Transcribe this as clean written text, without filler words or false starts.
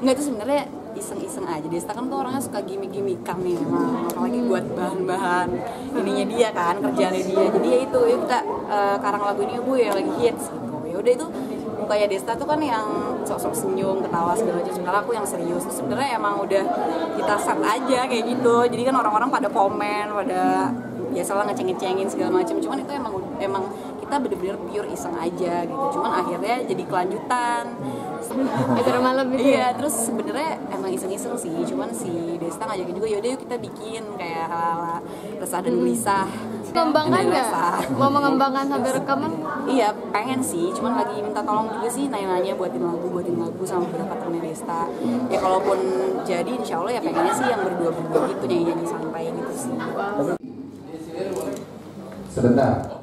Nggak, itu sebenarnya iseng-iseng aja. Desta kan tuh orangnya suka gimmick-gimmickan nih memang, apalagi buat bahan-bahan ininya dia kan, kerjaannya dia. Jadi ya itu, ya kita karang lagu ini Bu yang lagi hits gitu. Ya udah itu mukanya Desta tuh kan yang sok-sok senyum, ketawa segala macam. Sementara aku yang serius. Terus sebenarnya emang udah kita set aja kayak gitu. Jadi kan orang-orang pada komen, pada biasalah ngeceng-ngecengin segala macam. Cuman itu emang kita bener-bener pure iseng aja gitu. Cuman akhirnya jadi kelanjutan. Agar malam itu. Iya, terus sebenarnya emang iseng-iseng sih. Cuman si Desta ngajakin juga, yaudah yuk kita bikin kayak hal-hal resah dan gelisah. Mengembangkan nggak? Mau mengembangkan sampai rekaman? Iya, pengen sih. Cuman lagi minta tolong juga sih, nanya-nanya buatin lagu sama beberapa temennya Desta. Ya kalaupun jadi, insya Allah ya pengennya sih yang berdua-berdua gitu, nyanyi-nyanyi santai gitu sih. Sebentar.